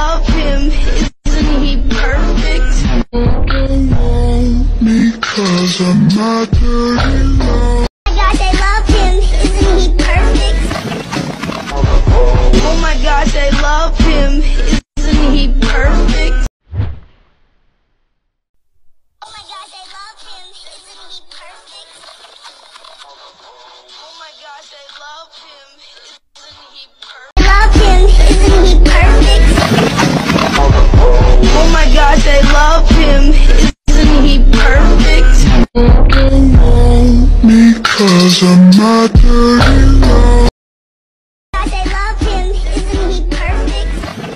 love him. Isn't he perfect? Because I'm not dirty love. Oh my gosh, I love him. Isn't he perfect? Oh my gosh, I love him. Isn't he perfect? Oh my gosh, I love him. Isn't he perfect? Oh my gosh, I love him. Isn't he perfect? I love him. Isn't he perfect? Oh my gosh, I love him. Isn't he perfect? Because I'm not dirty love. Gosh, I love him. Isn't he perfect?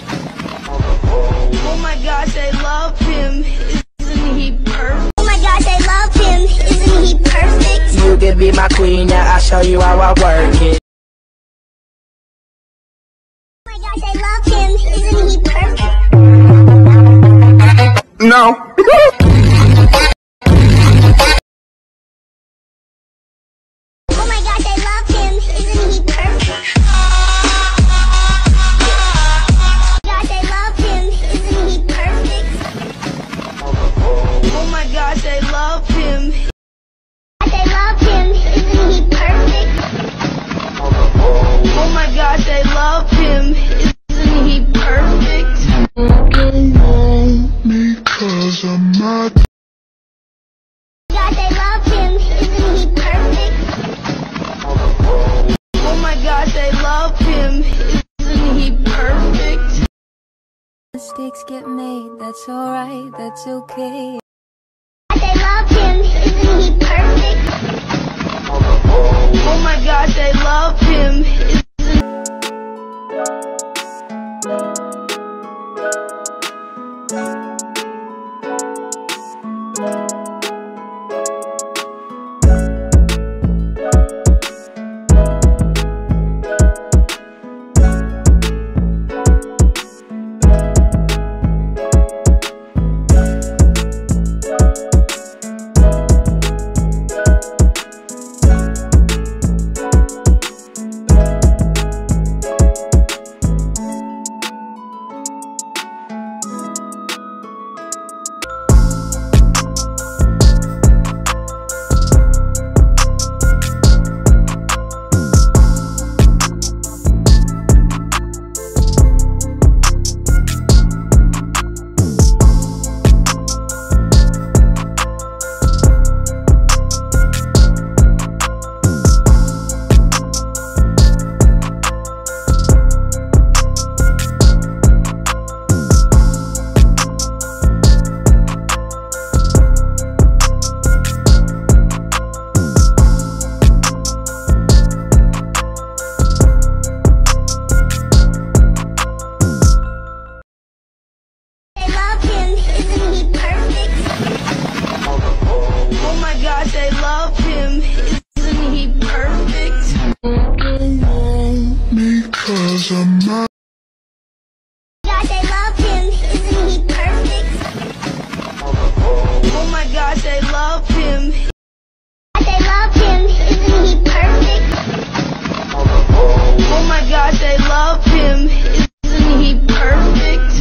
Oh my gosh, I love him. Isn't he perfect? Oh my gosh, I love him. Isn't he perfect? You can be my queen, now I'll show you how I work it. Oh my gosh, I love him. Isn't he perfect? No. Oh my gosh, I love him. Isn't he perfect? Gosh, I love him. Isn't he perfect? Oh my gosh, I love him. Gosh, I love him. Isn't he perfect? Oh my gosh, I love him. Isn't he perfect? Because I'm not. Gosh, I love him. Isn't he perfect? Oh my gosh, I love him. Isn't he perfect? Mistakes get made, that's alright, that's okay. Gosh, I love him. Isn't he perfect? Oh my gosh, I love him. Because I'm not. Gosh, I love him. Isn't he perfect? Oh my gosh, I love him. Gosh, I love him. Isn't he perfect? Oh my gosh, I love him. Isn't he perfect?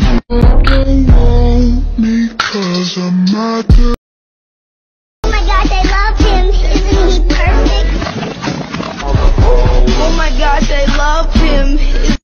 Because I'm not. Oh my gosh, I love him. Isn't he perfect? Oh my gosh, I love him.